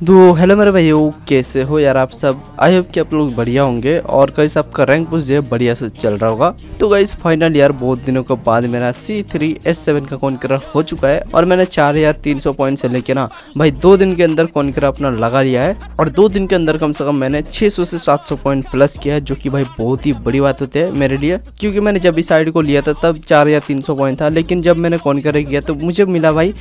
तो हेलो मेरे भाइयों, कैसे हो यार आप सब। आई होप कि आप लोग बढ़िया होंगे और गाइस आपका रैंक पुश जो है बढ़िया से चल रहा होगा। तो गाइस फाइनल यार बहुत दिनों के बाद मेरा C3S7 का कॉन्करर हो चुका है और मैंने 4300 पॉइंट से लेके ना भाई 2 दिन के अंदर कॉन्करर अपना लगा लिया है और 2 दिन के अंदर कम से कम मैंने 600 से 700 पॉइंट प्लस किया है, जो कि भाई बहुत ही बड़ी बात होती है मेरे लिए, क्योंकि मैंने जब इस साइड को लिया था तब 4 या 300 पॉइंट था, लेकिन जब मैंने कॉन्करर किया तो मुझे मिला भाई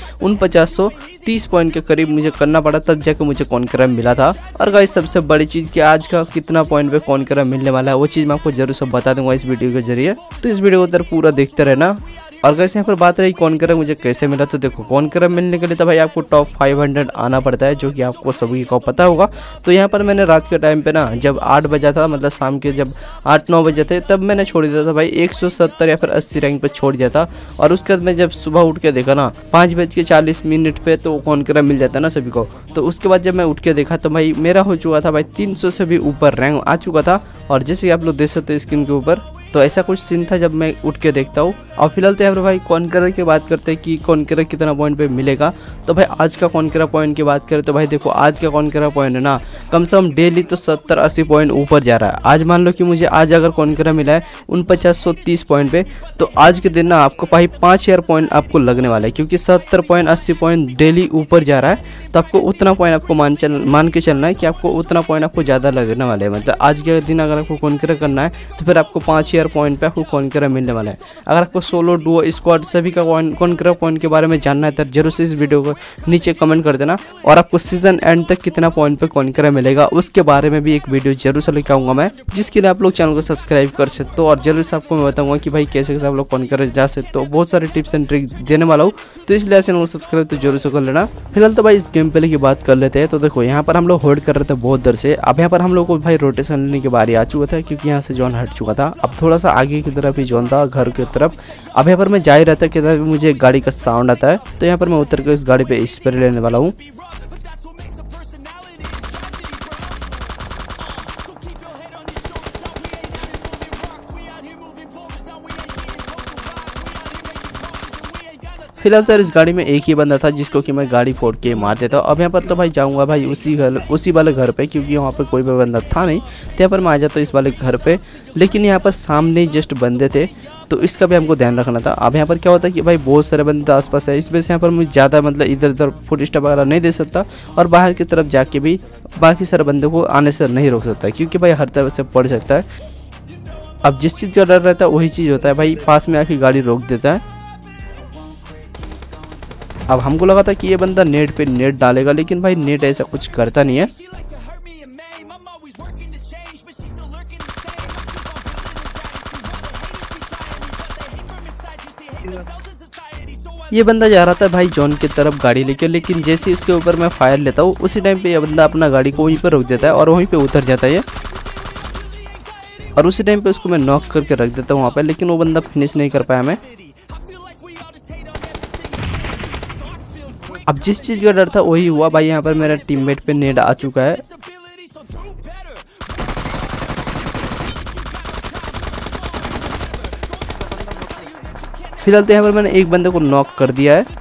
4930 पॉइंट के करीब मुझे करना पड़ा, तब जाकर मुझे कॉन्करर मिला था। और गाइस सबसे बड़ी चीज़ कि आज का कितना पॉइंट पे कॉन्करर मिलने वाला है वो चीज़ मैं आपको जरूर सब बता दूंगा इस वीडियो के जरिए, तो इस वीडियो को उधर पूरा देखते रहना। और गाइस यहाँ पर बात रही कॉन्करर मुझे कैसे मिला, तो देखो कॉन्करर मिलने के लिए तो भाई आपको टॉप 500 आना पड़ता है, जो कि आपको सभी को पता होगा। तो यहाँ पर मैंने रात के टाइम पे ना जब 8 बजा था, मतलब शाम के जब 8-9 बजे थे, तब मैंने छोड़ दिया था भाई 170 या फिर 80 रैंक पे छोड़ दिया था। और उसके बाद मैं जब सुबह उठ के देखा ना 5:40 पे तो कॉन्करर मिल जाता है ना सभी को, तो उसके बाद जब मैं उठ के देखा तो भाई मेरा हो चुका था भाई 300 से भी ऊपर रैंक आ चुका था। और जैसे आप लोग देख सकते हो स्क्रीन के ऊपर, तो ऐसा कुछ सीन था जब मैं उठ के देखता हूँ। और फिलहाल तो यहाँ पर भाई कॉन्करर की बात करते हैं कि कॉन्करर कितना पॉइंट पे मिलेगा। तो भाई आज का कॉन्करर पॉइंट की बात करें तो भाई देखो आज का कॉन्करर पॉइंट है ना कम से कम डेली तो 70-80 पॉइंट ऊपर जा रहा है। आज मान लो कि मुझे आज अगर कॉन्करर मिला है 4930 पॉइंट पे, तो आज के दिन ना आपको भाई 5000 पॉइंट आपको लगने वाला है, क्योंकि 70 पॉइंट 80 पॉइंट डेली ऊपर जा रहा है। तो आपको उतना पॉइंट आपको मान के चलना है कि आपको उतना पॉइंट आपको ज़्यादा लगने वाला है। मतलब आज के दिन अगर आपको कॉन्करर करना है तो फिर आपको 5000 पॉइंट पे आपको कॉन्करर मिलने वाला है। अगर आपको सोलो डुओ स्क्वाड सभी का कॉन्करर पॉइंट के बारे में जानना है तो जरूर से इस वीडियो को नीचे कमेंट कर देना, और आपको सीजन एंड तक कितना पॉइंट पे कॉन्करर मिलेगा उसके बारे में भी एक वीडियो जरूर से लेकर आऊंगा मैं, जिसके लिए आप लोग चैनल को सब्सक्राइब कर सकते हो। और जरूर से आपको मैं बताऊंगा कि भाई कैसे कैसे आप लोग कॉन्करर जा सकते हो, बहुत सारे टिप्स एंड ट्रिक देने वाला हूँ, तो इसलिए चैनल को सब्सक्राइब तो जरूर से कर लेना। फिलहाल तो भाई इस गेम प्ले की बात कर लेते हैं। तो देखो यहाँ पर हम लोग होल्ड कर रहे थे बहुत देर से, अब यहाँ पर हम लोग को भाई रोटेशन लेने की बारी आ चुका था, क्योंकि यहाँ से जोन हट चुका था। अब थोड़ा सा आगे की तरफ ही जोन था, घर की तरफ। अब यहाँ पर मैं जा ही रहता कि मुझे एक गाड़ी का साउंड आता है, तो यहाँ पर मैं उतर के इस गाड़ी पे स्प्रे लेने वाला हूँ। फिलहाल तो इस गाड़ी में एक ही बंदा था जिसको कि मैं गाड़ी फोड़ के मार देता हूँ। अब यहाँ पर तो भाई जाऊँगा भाई उसी वाले घर पे, क्योंकि वहाँ पर कोई भी बंदा था नहीं, तो यहाँ पर मैं आ जाता हूँ इस वाले घर पे। लेकिन यहाँ पर सामने जस्ट बंदे थे, तो इसका भी हमको ध्यान रखना था। अब यहाँ पर क्या होता है कि भाई बहुत सारे बंदे आसपास है, इस वजह से यहाँ पर मुझे ज़्यादा मतलब इधर उधर फुट स्टेप वगैरह नहीं दे सकता, और बाहर की तरफ जाके भी बाकी सारे बंदे को आने से नहीं रोक सकता, क्योंकि भाई हर तरफ से पड़ सकता है। अब जिस चीज़ का डर रहता है वही चीज़ होता है भाई, पास में आके गाड़ी रोक देता है। अब हमको लगा था कि ये बंदा नेट पे नेट डालेगा, लेकिन भाई नेट ऐसा कुछ करता नहीं है। ये बंदा जा रहा था भाई जोन की तरफ गाड़ी लेके, लेकिन जैसे ही उसके ऊपर मैं फायर लेता हूँ उसी टाइम पे ये बंदा अपना गाड़ी को वहीं पर रोक देता है और वहीं पे उतर जाता है, और उसी टाइम पे उसको मैं नॉक करके रख देता हूँ वहाँ पे, लेकिन वो बंदा फिनिश नहीं कर पाया मैं। अब जिस चीज़ का डर था वही हुआ भाई, यहाँ पर मेरा टीममेट पे नेट आ चुका है। फिलहाल तो यहाँ पर मैंने एक बंदे को नॉक कर दिया है।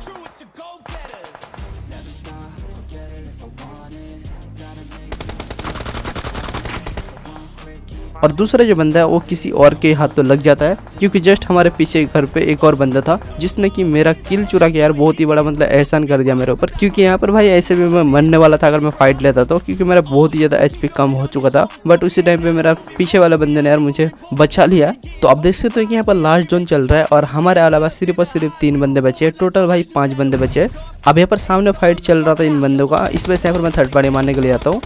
और दूसरा जो बंदा है वो किसी और के हाथ तो लग जाता है, क्योंकि जस्ट हमारे पीछे घर पे एक और बंदा था जिसने कि मेरा किल चुरा के यार बहुत ही बड़ा मतलब एहसान कर दिया मेरे ऊपर, क्योंकि यहाँ पर भाई ऐसे भी मैं मरने वाला था अगर मैं फाइट लेता तो, क्योंकि मेरा बहुत ही ज़्यादा HP कम हो चुका था। बट उसी टाइम पे मेरा पीछे वाला बंदे ने यार मुझे बचा लिया। तो अब देख सकते हो कि यहाँ पर लास्ट जोन चल रहा है और हमारे अलावा सिर्फ और सिर्फ 3 बंदे बचे हैं, टोटल भाई 5 बंदे बचे। अब यहाँ पर सामने फाइट चल रहा था इन बंदों का, इस वजह से यहाँ पर मैं थर्ड पार्टी मारने के लिए आता हूँ।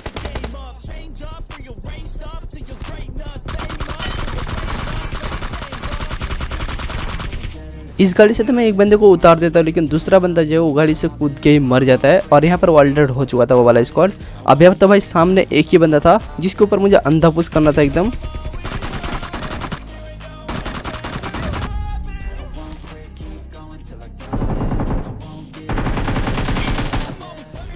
इस गाड़ी से तो मैं एक बंदे को उतार देता हूँ, लेकिन दूसरा बंदा जो है वो गाड़ी से कूद के ही मर जाता है, और यहाँ पर वाल्डेड हो चुका था वो वाला स्क्वाड। अब यहाँ पर तो भाई सामने एक ही बंदा था जिसके ऊपर मुझे अंधा पुश करना था एकदम।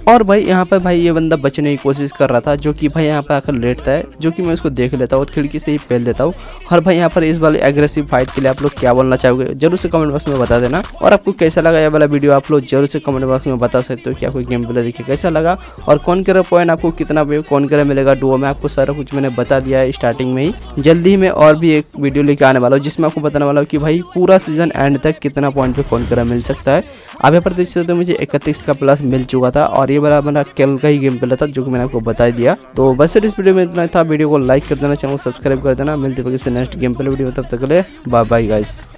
और भाई यहाँ पे भाई ये बंदा बचने की कोशिश कर रहा था, जो कि भाई यहाँ पे आकर लेटता है, जो कि मैं उसको देख लेता हूँ और खिड़की से ही फेल देता हूँ। और भाई यहाँ पर इस वाले एग्रेसिव फाइट के लिए आप लोग क्या बोलना चाहोगे जरूर से कमेंट बॉक्स में बता देना। और आपको कैसा लगा ये वाला वीडियो आप लोग जरूर से कमेंट बॉक्स में बता सकते हो कि आपको गेम प्ले देखिए कैसा लगा, और कौन करा पॉइंट आपको कितना कौन करा मिलेगा डुओ में, आपको सारा कुछ मैंने बता दिया है स्टार्टिंग में ही। जल्दी ही मैं और भी एक वीडियो लेके आने वाला हूँ जिसमें आपको बताने वाला हूँ कि भाई पूरा सीजन एंड तक कितना पॉइंट पे कौन करा मिल सकता है। आप यहाँ पर देख सकते हो मुझे 31 का प्लस मिल चुका था, और ये वाला मेरा कल का ही गेम प्ले था जो कि मैंने आपको बता दिया। तो बस इस वीडियो में इतना था, वीडियो को लाइक कर देना, चैनल को सब्सक्राइब कर देना। मिलते हैं किसी नेक्स्ट गेम प्ले वीडियो, तब तक के लिए बाय बाय गाइस।